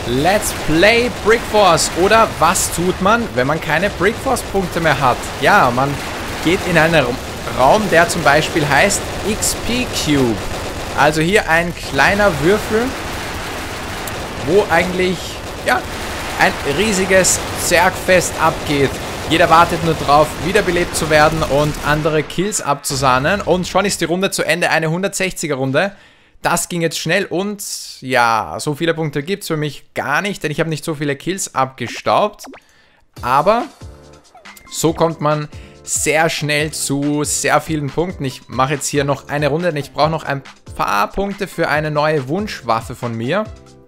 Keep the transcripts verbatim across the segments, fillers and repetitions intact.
Let's play Brick Force. Oder was tut man, wenn man keine Brick Force Punkte mehr hat? Ja, man geht in einen Raum, der zum Beispiel heißt X P Cube. Also hier ein kleiner Würfel, wo eigentlich, ja, ein riesiges Zergfest abgeht. Jeder wartet nur drauf, wiederbelebt zu werden und andere Kills abzusahnen. Und schon ist die Runde zu Ende, eine hundertsechziger Runde. Das ging jetzt schnell und ja, so viele Punkte gibt es für mich gar nicht, denn ich habe nicht so viele Kills abgestaubt. Aber so kommt man sehr schnell zu sehr vielen Punkten. Ich mache jetzt hier noch eine Runde, denn ich brauche noch ein paar Punkte für eine neue Wunschwaffe von mir.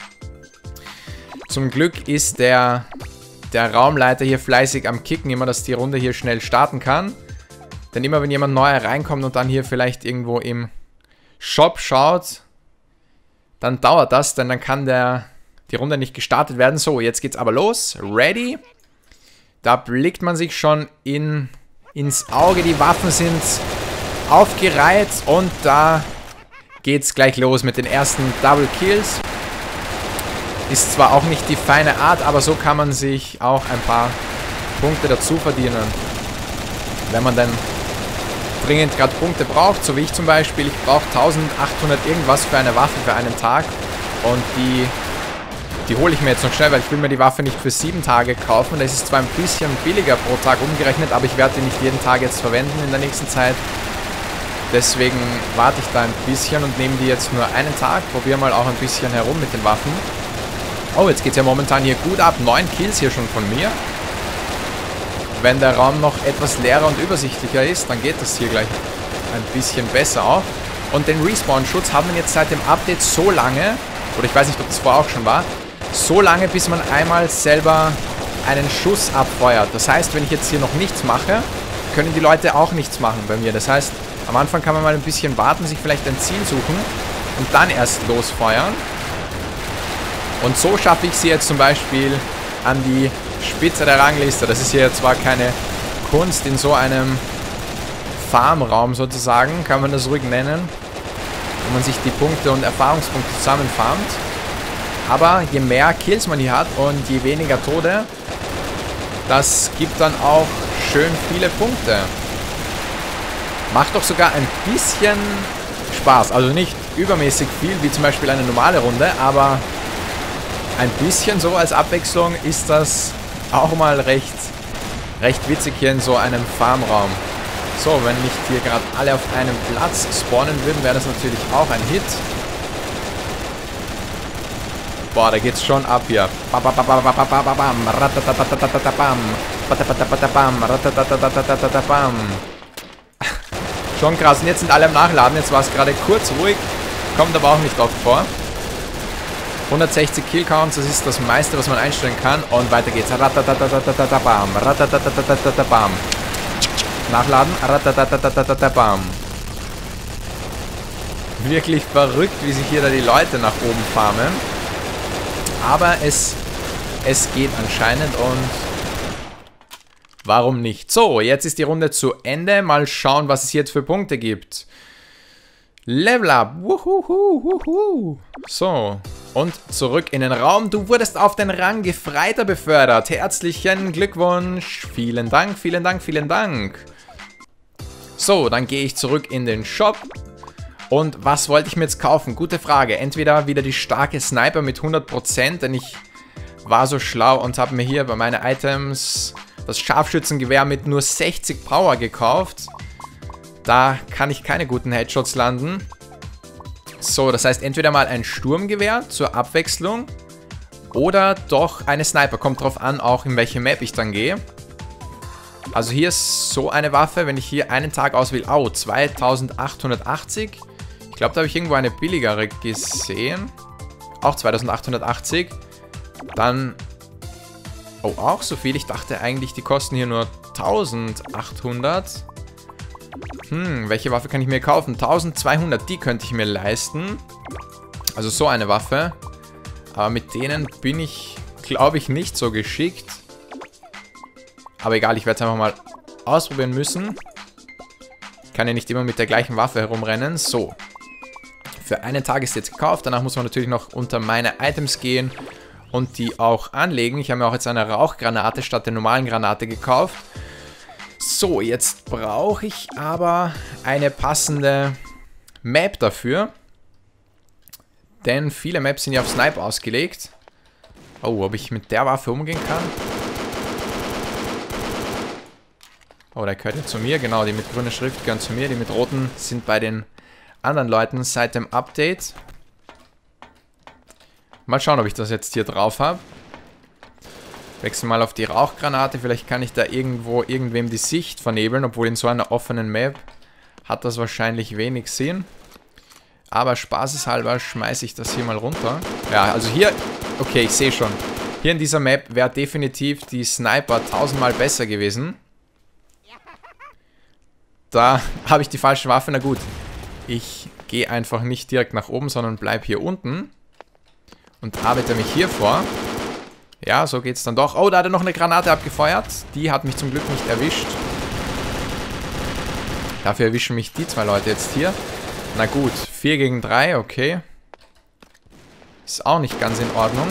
Zum Glück ist der, der Raumleiter hier fleißig am Kicken, immer, dass die Runde hier schnell starten kann. Denn immer wenn jemand neu reinkommt und dann hier vielleicht irgendwo im Shop schaut, dann dauert das, denn dann kann der, die Runde nicht gestartet werden. So, jetzt geht's aber los. Ready? Da blickt man sich schon in, ins Auge. Die Waffen sind aufgereiht und da geht's gleich los mit den ersten Double Kills. Ist zwar auch nicht die feine Art, aber so kann man sich auch ein paar Punkte dazu verdienen. Wenn man dann dringend gerade Punkte braucht, so wie ich zum Beispiel. Ich brauche eintausendachthundert irgendwas für eine Waffe für einen Tag. Und die, die hole ich mir jetzt noch schnell, weil ich will mir die Waffe nicht für sieben Tage kaufen. Das ist zwar ein bisschen billiger pro Tag umgerechnet, aber ich werde die nicht jeden Tag jetzt verwenden in der nächsten Zeit. Deswegen warte ich da ein bisschen und nehme die jetzt nur einen Tag. Probiere mal auch ein bisschen herum mit den Waffen. Oh, jetzt geht es ja momentan hier gut ab. neun Kills hier schon von mir. Wenn der Raum noch etwas leerer und übersichtlicher ist, dann geht das hier gleich ein bisschen besser auch. Und den Respawn-Schutz haben wir jetzt seit dem Update so lange, oder ich weiß nicht, ob das vorher auch schon war, so lange, bis man einmal selber einen Schuss abfeuert. Das heißt, wenn ich jetzt hier noch nichts mache, können die Leute auch nichts machen bei mir. Das heißt, am Anfang kann man mal ein bisschen warten, sich vielleicht ein Ziel suchen und dann erst losfeuern. Und so schaffe ich sie jetzt zum Beispiel an die Spitze der Rangliste. Das ist hier zwar keine Kunst in so einem Farmraum sozusagen, kann man das ruhig nennen, wo man sich die Punkte und Erfahrungspunkte zusammenfarmt. Aber je mehr Kills man hier hat und je weniger Tode, das gibt dann auch schön viele Punkte. Macht doch sogar ein bisschen Spaß. Also nicht übermäßig viel, wie zum Beispiel eine normale Runde, aber ein bisschen so als Abwechslung ist das auch mal recht, recht witzig hier in so einem Farmraum. So, wenn nicht hier gerade alle auf einem Platz spawnen würden, wäre das natürlich auch ein Hit. Boah, da geht's schon ab hier. Schon krass. Und jetzt sind alle am Nachladen. Jetzt war es gerade kurz ruhig. Kommt aber auch nicht oft vor. hundertsechzig Killcounts, das ist das meiste, was man einstellen kann. Und weiter geht's. Nachladen. Wirklich verrückt, wie sich hier da die Leute nach oben farmen. Aber es, es geht anscheinend und warum nicht? So, jetzt ist die Runde zu Ende. Mal schauen, was es jetzt für Punkte gibt. Level up. Wuhuhu, wuhu. So, und zurück in den Raum. Du wurdest auf den Rang Gefreiter befördert. Herzlichen Glückwunsch. Vielen Dank, vielen Dank, vielen Dank. So, dann gehe ich zurück in den Shop. Und was wollte ich mir jetzt kaufen? Gute Frage. Entweder wieder die starke Sniper mit hundert Prozent, denn ich war so schlau und habe mir hier bei meinen Items das Scharfschützengewehr mit nur sechzig Power gekauft. Da kann ich keine guten Headshots landen. So, das heißt entweder mal ein Sturmgewehr zur Abwechslung oder doch eine Sniper. Kommt drauf an, auch in welche Map ich dann gehe. Also hier ist so eine Waffe, wenn ich hier einen Tag auswähle. Oh, zweitausendachthundertachtzig. Ich glaube, da habe ich irgendwo eine billigere gesehen. Auch zweitausendachthundertachtzig. Dann... Oh, auch so viel. Ich dachte eigentlich, die kosten hier nur eintausendachthundert. Hm, welche Waffe kann ich mir kaufen? eintausendzweihundert, die könnte ich mir leisten. Also so eine Waffe. Aber mit denen bin ich, glaube ich, nicht so geschickt. Aber egal, ich werde es einfach mal ausprobieren müssen. Ich kann ja nicht immer mit der gleichen Waffe herumrennen. So. Für einen Tag ist jetzt gekauft. Danach muss man natürlich noch unter meine Items gehen und die auch anlegen. Ich habe mir auch jetzt eine Rauchgranate statt der normalen Granate gekauft. So, jetzt brauche ich aber eine passende Map dafür. Denn viele Maps sind ja auf Sniper ausgelegt. Oh, ob ich mit der Waffe umgehen kann? Oh, der gehört ja zu mir. Genau, die mit grüner Schrift gehören zu mir. Die mit roten sind bei den anderen Leuten seit dem Update. Mal schauen, ob ich das jetzt hier drauf habe. Wechsel mal auf die Rauchgranate. Vielleicht kann ich da irgendwo irgendwem die Sicht vernebeln. Obwohl in so einer offenen Map hat das wahrscheinlich wenig Sinn. Aber spaßeshalber schmeiße ich das hier mal runter. Ja, also hier... Okay, ich sehe schon. Hier in dieser Map wäre definitiv die Sniper tausendmal besser gewesen. Da habe ich die falsche Waffe. Na gut. Ich gehe einfach nicht direkt nach oben, sondern bleibe hier unten. Und arbeite mich hier vor. Ja, so geht es dann doch. Oh, da hat er noch eine Granate abgefeuert. Die hat mich zum Glück nicht erwischt. Dafür erwischen mich die zwei Leute jetzt hier. Na gut, vier gegen drei, okay. Ist auch nicht ganz in Ordnung.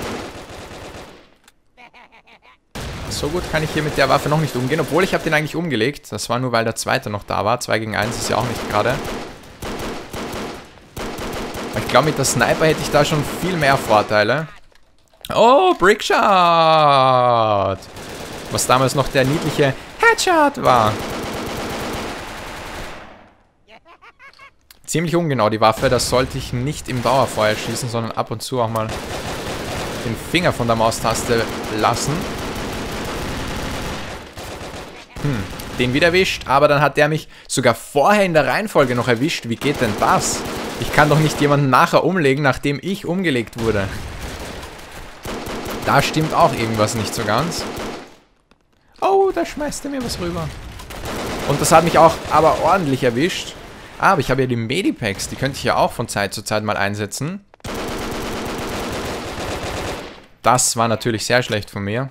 So gut kann ich hier mit der Waffe noch nicht umgehen, obwohl ich habe den eigentlich umgelegt. Das war nur, weil der zweite noch da war. zwei gegen eins ist ja auch nicht gerade. Ich glaube, mit der Sniper hätte ich da schon viel mehr Vorteile. Oh, Brickshot! Was damals noch der niedliche Headshot war. Ziemlich ungenau die Waffe, das sollte ich nicht im Dauerfeuer schießen, sondern ab und zu auch mal den Finger von der Maustaste lassen. Hm, den wieder erwischt, aber dann hat der mich sogar vorher in der Reihenfolge noch erwischt. Wie geht denn das? Ich kann doch nicht jemanden nachher umlegen, nachdem ich umgelegt wurde. Da stimmt auch irgendwas nicht so ganz. Oh, da schmeißt er mir was rüber. Und das hat mich auch aber ordentlich erwischt. Ah, aber ich habe ja die Medipacks, die könnte ich ja auch von Zeit zu Zeit mal einsetzen. Das war natürlich sehr schlecht von mir.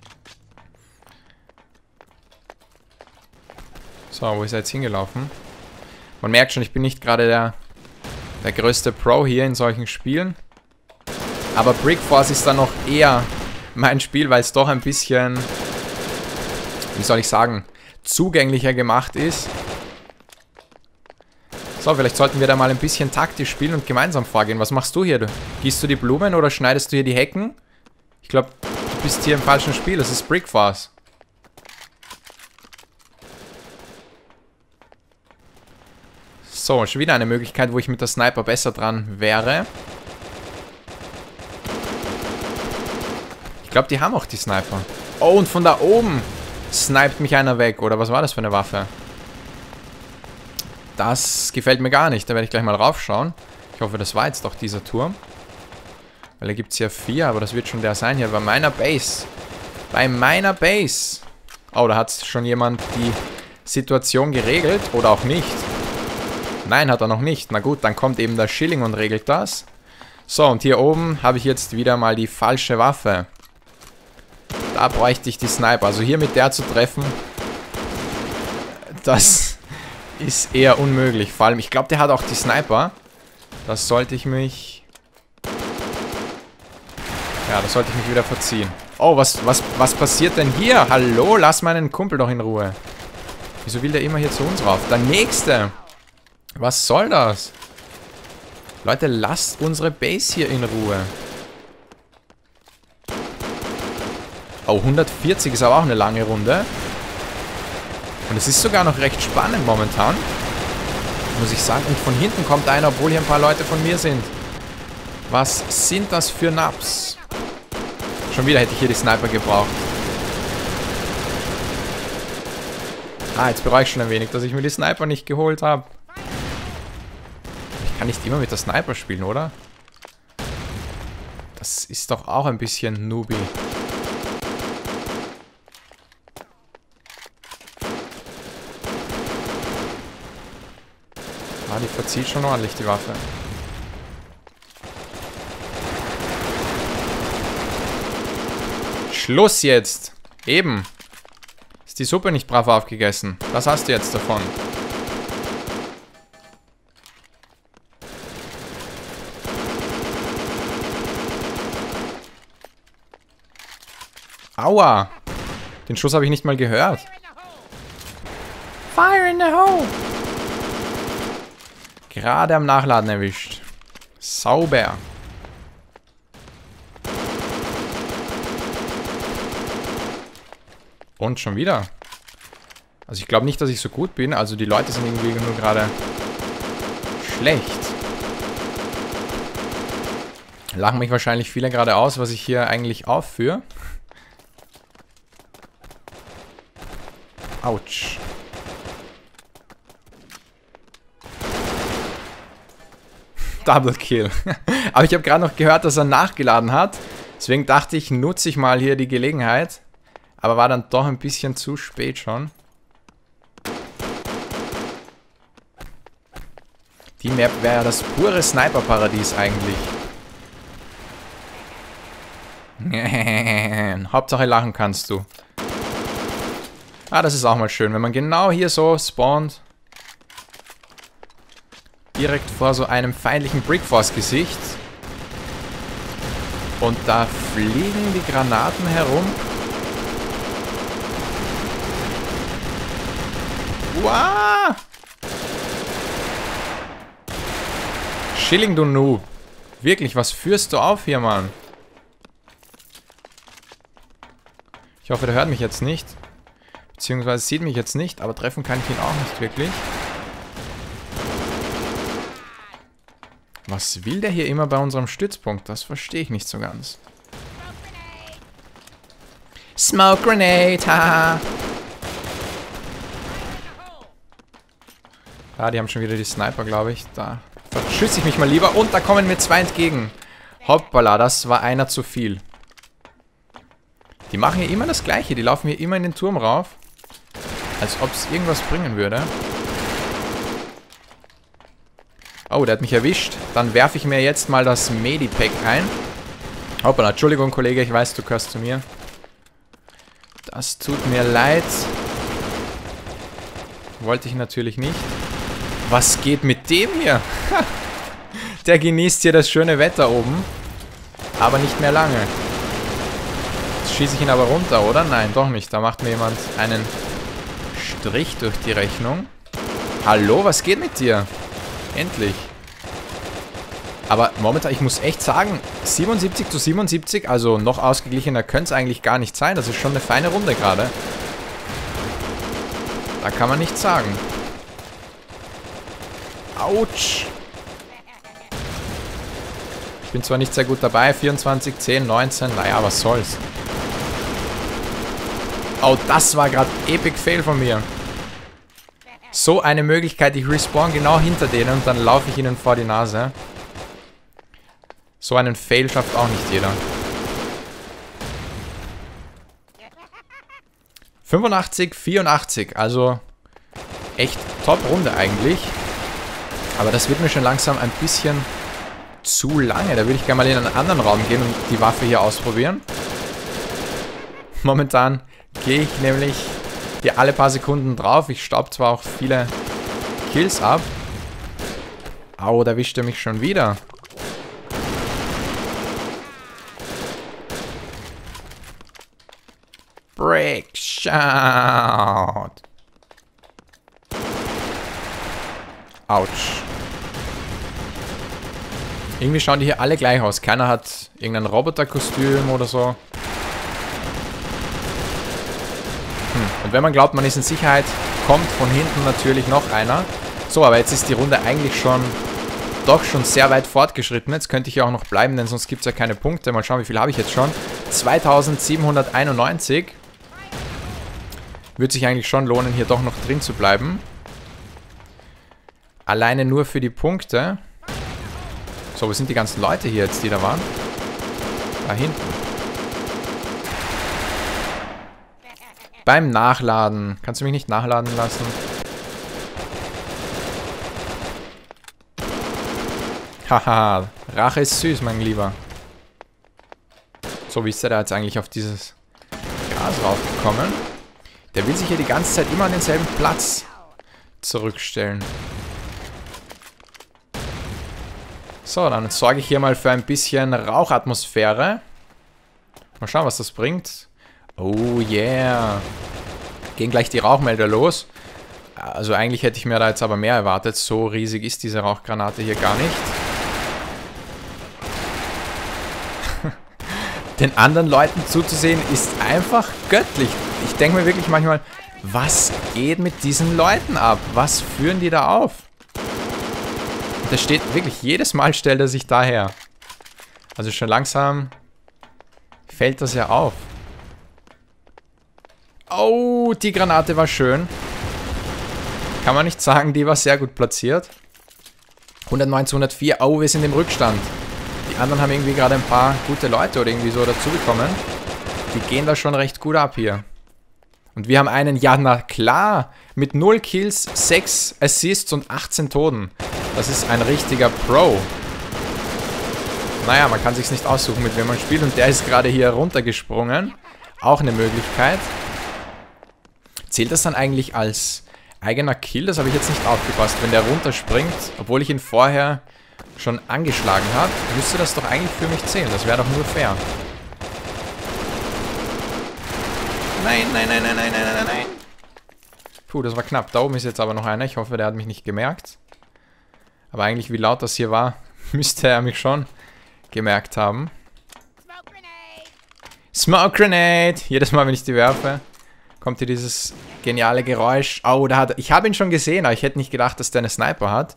So, wo ist er jetzt hingelaufen? Man merkt schon, ich bin nicht gerade der, der größte Pro hier in solchen Spielen. Aber Brick Force ist dann noch eher mein Spiel, weil es doch ein bisschen, wie soll ich sagen, zugänglicher gemacht ist. So, vielleicht sollten wir da mal ein bisschen taktisch spielen und gemeinsam vorgehen. Was machst du hier? Gießt du die Blumen oder schneidest du hier die Hecken? Ich glaube, du bist hier im falschen Spiel. Das ist Brick Force. So, schon wieder eine Möglichkeit, wo ich mit der Sniper besser dran wäre. Ich glaube, die haben auch die Sniper. Oh, und von da oben sniped mich einer weg. Oder was war das für eine Waffe? Das gefällt mir gar nicht. Da werde ich gleich mal raufschauen. Ich hoffe, das war jetzt doch dieser Turm. Weil da gibt es ja vier, aber das wird schon der sein hier. Bei meiner Base. Bei meiner Base. Oh, da hat schon jemand die Situation geregelt. Oder auch nicht. Nein, hat er noch nicht. Na gut, dann kommt eben der Schilling und regelt das. So, und hier oben habe ich jetzt wieder mal die falsche Waffe. Da bräuchte ich die Sniper. Also hier mit der zu treffen, das ist eher unmöglich. Vor allem, ich glaube, der hat auch die Sniper. Das sollte ich mich... Ja, das sollte ich mich wieder verziehen. Oh, was, was, was passiert denn hier? Hallo, lass meinen Kumpel doch in Ruhe. Wieso will der immer hier zu uns rauf? Der Nächste. Was soll das? Leute, lasst unsere Base hier in Ruhe. Oh, hundertvierzig ist aber auch eine lange Runde. Und es ist sogar noch recht spannend momentan. Muss ich sagen. Und von hinten kommt einer, obwohl hier ein paar Leute von mir sind. Was sind das für Naps? Schon wieder hätte ich hier die Sniper gebraucht. Ah, jetzt bereue ich schon ein wenig, dass ich mir die Sniper nicht geholt habe. Ich kann nicht immer mit der Sniper spielen, oder? Das ist doch auch ein bisschen Noobie. Ah, die verzieht schon ordentlich, die Waffe. Schluss jetzt! Eben! Ist die Suppe nicht brav aufgegessen? Das hast du jetzt davon. Aua! Den Schuss habe ich nicht mal gehört. Fire in the hole! Gerade am Nachladen erwischt. Sauber. Und schon wieder. Also ich glaube nicht, dass ich so gut bin. Also die Leute sind irgendwie nur gerade schlecht. Lachen mich wahrscheinlich viele gerade aus, was ich hier eigentlich aufführe. Autsch. Double Kill. Aber ich habe gerade noch gehört, dass er nachgeladen hat. Deswegen dachte ich, nutze ich mal hier die Gelegenheit. Aber war dann doch ein bisschen zu spät schon. Die Map wäre ja das pure Sniper-Paradies eigentlich. Hauptsache lachen kannst du. Ah, das ist auch mal schön, wenn man genau hier so spawnt. Direkt vor so einem feindlichen Brickforce-Gesicht. Und da fliegen die Granaten herum. Wow! Schilling, du Noob. Wirklich, was führst du auf hier, Mann? Ich hoffe, der hört mich jetzt nicht. Beziehungsweise sieht mich jetzt nicht, aber treffen kann ich ihn auch nicht wirklich. Was will der hier immer bei unserem Stützpunkt? Das verstehe ich nicht so ganz. Smoke Grenade, haha! Ah, die haben schon wieder die Sniper, glaube ich. Da verschüsse ich mich mal lieber. Und da kommen mir zwei entgegen. Hoppala, das war einer zu viel. Die machen hier immer das Gleiche. Die laufen hier immer in den Turm rauf. Als ob es irgendwas bringen würde. Oh, der hat mich erwischt. Dann werfe ich mir jetzt mal das Medipack ein. Hoppala, Entschuldigung, Kollege. Ich weiß, du gehörst zu mir. Das tut mir leid. Wollte ich natürlich nicht. Was geht mit dem hier? Der genießt hier das schöne Wetter oben. Aber nicht mehr lange. Jetzt schieße ich ihn aber runter, oder? Nein, doch nicht. Da macht mir jemand einen Strich durch die Rechnung. Hallo, was geht mit dir? Endlich. Aber momentan, ich muss echt sagen, siebenundsiebzig zu siebenundsiebzig, also noch ausgeglichener könnte es eigentlich gar nicht sein. Das ist schon eine feine Runde gerade. Da kann man nichts sagen. Autsch. Ich bin zwar nicht sehr gut dabei, vierundzwanzig, zehn, neunzehn, naja, was soll's. Oh, das war gerade Epic Fail von mir. So eine Möglichkeit, ich respawn genau hinter denen und dann laufe ich ihnen vor die Nase. So einen Fail schafft auch nicht jeder. fünfundachtzig, vierundachtzig, also echt Top-Runde eigentlich. Aber das wird mir schon langsam ein bisschen zu lange. Da würde ich gerne mal in einen anderen Raum gehen und die Waffe hier ausprobieren. Momentan gehe ich nämlich hier alle paar Sekunden drauf. Ich staub zwar auch viele Kills ab. Au, da erwischt er mich schon wieder. Break Shot. Autsch. Irgendwie schauen die hier alle gleich aus. Keiner hat irgendein Roboterkostüm oder so. Hm. Und wenn man glaubt, man ist in Sicherheit, kommt von hinten natürlich noch einer. So, aber jetzt ist die Runde eigentlich schon doch schon sehr weit fortgeschritten. Jetzt könnte ich ja auch noch bleiben, denn sonst gibt es ja keine Punkte. Mal schauen, wie viel habe ich jetzt schon. zweitausendsiebenhunderteinundneunzig. Würde sich eigentlich schon lohnen, hier doch noch drin zu bleiben. Alleine nur für die Punkte. So, wo sind die ganzen Leute hier jetzt, die da waren? Da hinten. Beim Nachladen. Kannst du mich nicht nachladen lassen? Haha, Rache ist süß, mein Lieber. So, wie ist der da jetzt eigentlich auf dieses Gas raufgekommen? Der will sich hier die ganze Zeit immer an denselben Platz zurückstellen. So, dann sorge ich hier mal für ein bisschen Rauchatmosphäre. Mal schauen, was das bringt. Oh yeah. Gehen gleich die Rauchmelder los. Also eigentlich hätte ich mir da jetzt aber mehr erwartet. So riesig ist diese Rauchgranate hier gar nicht. Den anderen Leuten zuzusehen ist einfach göttlich. Ich denke mir wirklich manchmal, was geht mit diesen Leuten ab? Was führen die da auf? Und das steht wirklich, jedes Mal stellt er sich daher. Also schon langsam fällt das ja auf. Oh, die Granate war schön. Kann man nicht sagen, die war sehr gut platziert. hundertneun zu hundertvier. Oh, wir sind im Rückstand. Die anderen haben irgendwie gerade ein paar gute Leute oder irgendwie so dazu bekommen. Die gehen da schon recht gut ab hier. Und wir haben einen, ja na klar, mit null Kills, sechs Assists und achtzehn Toten. Das ist ein richtiger Pro. Naja, man kann sich's nicht aussuchen, mit wem man spielt. Und der ist gerade hier runtergesprungen. Auch eine Möglichkeit. Zählt das dann eigentlich als eigener Kill? Das habe ich jetzt nicht aufgepasst. Wenn der runterspringt, obwohl ich ihn vorher schon angeschlagen habe, müsste das doch eigentlich für mich zählen. Das wäre doch nur fair. Nein, nein, nein, nein, nein, nein, nein, nein. Puh, das war knapp. Da oben ist jetzt aber noch einer. Ich hoffe, der hat mich nicht gemerkt. Aber eigentlich, wie laut das hier war, müsste er mich schon gemerkt haben. Smoke Grenade! Jedes Mal, wenn ich die werfe, kommt hier dieses geniale Geräusch. Oh, da hat er, ich habe ihn schon gesehen, aber ich hätte nicht gedacht, dass der eine Sniper hat.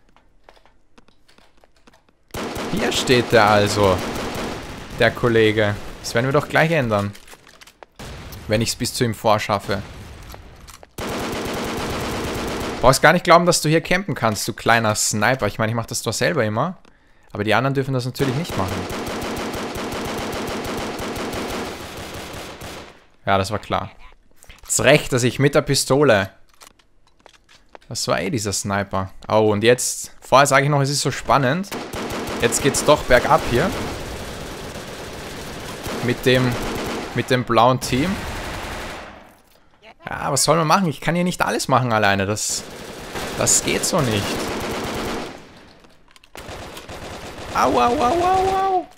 Hier steht der also. Der Kollege. Das werden wir doch gleich ändern. Wenn ich es bis zu ihm vorschaffe. Brauchst gar nicht glauben, dass du hier campen kannst, du kleiner Sniper. Ich meine, ich mache das doch selber immer. Aber die anderen dürfen das natürlich nicht machen. Ja, das war klar. Jetzt recht, dass ich mit der Pistole... Das war eh dieser Sniper. Oh, und jetzt... Vorher sage ich noch, es ist so spannend. Jetzt geht's doch bergab hier. Mit dem... Mit dem blauen Team. Ja, was soll man machen? Ich kann hier nicht alles machen alleine. Das... Das geht so nicht. Au, au, au, au, au.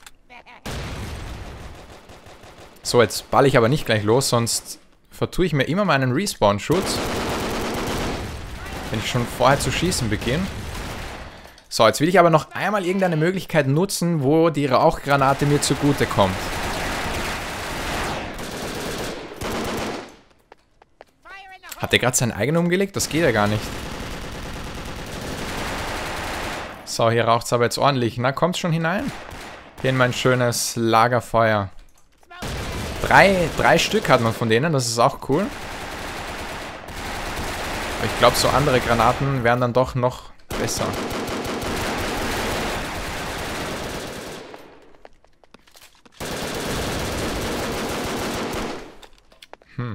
So, jetzt balle ich aber nicht gleich los, sonst vertue ich mir immer meinen Respawn-Schutz. Wenn ich schon vorher zu schießen beginne. So, jetzt will ich aber noch einmal irgendeine Möglichkeit nutzen, wo die Rauchgranate mir zugute kommt. Hat der gerade seinen eigenen umgelegt? Das geht ja gar nicht. So, hier raucht es aber jetzt ordentlich. Na, kommt schon hinein? Hier in mein schönes Lagerfeuer. Drei, drei Stück hat man von denen, das ist auch cool. Aber ich glaube, so andere Granaten wären dann doch noch besser. Hm.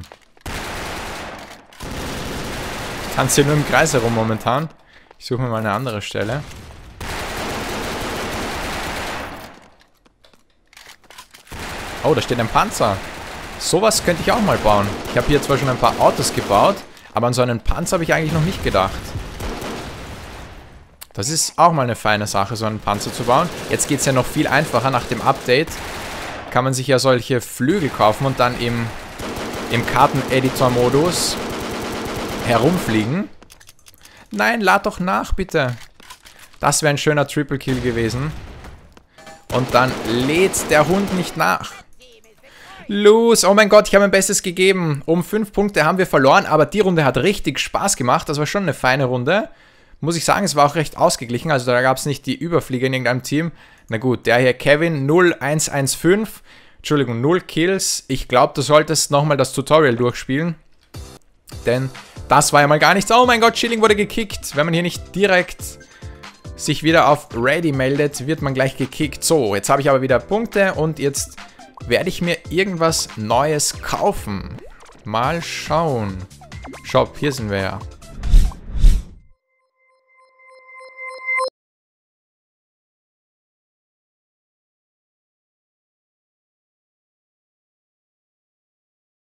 Ich tanze hier nur im Kreis herum momentan. Ich suche mir mal eine andere Stelle. Oh, da steht ein Panzer. Sowas könnte ich auch mal bauen. Ich habe hier zwar schon ein paar Autos gebaut, aber an so einen Panzer habe ich eigentlich noch nicht gedacht. Das ist auch mal eine feine Sache, so einen Panzer zu bauen. Jetzt geht es ja noch viel einfacher. Nach dem Update kann man sich ja solche Flügel kaufen und dann im, im Karten-Editor-Modus herumfliegen. Nein, lad doch nach, bitte. Das wäre ein schöner Triple-Kill gewesen. Und dann lädt der Hund nicht nach. Los, oh mein Gott, ich habe mein Bestes gegeben. Um fünf Punkte haben wir verloren, aber die Runde hat richtig Spaß gemacht. Das war schon eine feine Runde. Muss ich sagen, es war auch recht ausgeglichen. Also da gab es nicht die Überflieger in irgendeinem Team. Na gut, der hier Kevin null eins eins fünf. Entschuldigung, null Kills. Ich glaube, du solltest nochmal das Tutorial durchspielen. Denn das war ja mal gar nichts. Oh mein Gott, Chilling wurde gekickt. Wenn man hier nicht direkt sich wieder auf Ready meldet, wird man gleich gekickt. So, jetzt habe ich aber wieder Punkte und jetzt werde ich mir irgendwas Neues kaufen. Mal schauen. Shop, hier sind wir ja.